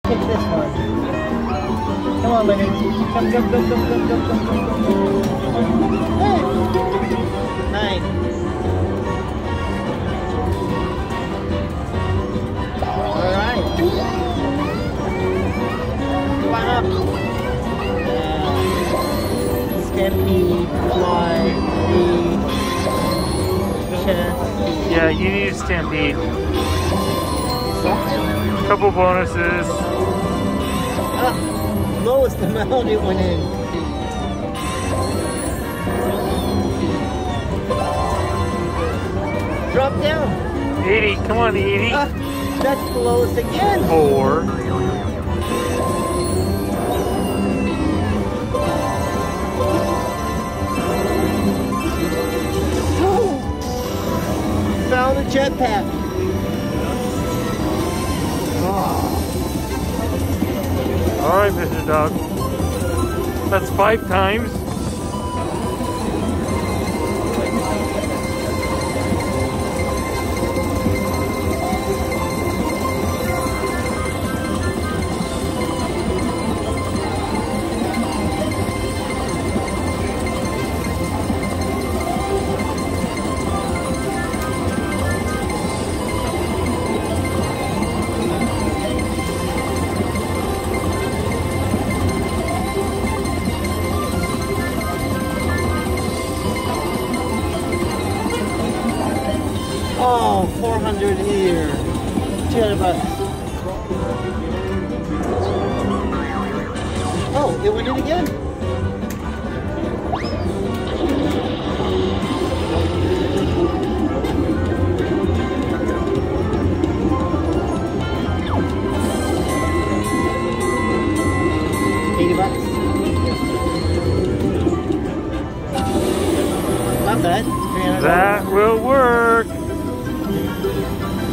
Pick this one. Come on, Leonard. Come, come, come, come, come, come, come, come, come. 9. Alright. Climb up. Stampede, fly, lead, chest. Yeah, you need a stampede. Couple bonuses. Ah, lowest amount it went in. Drop down. 80, come on, 80. Ah, that's the lowest again. 4. Found a jetpack. All right, Mr. Dog. That's 5 times. Oh, 400 here. 200 bucks. Oh, it went in again. $80. Not bad. 300. That will work.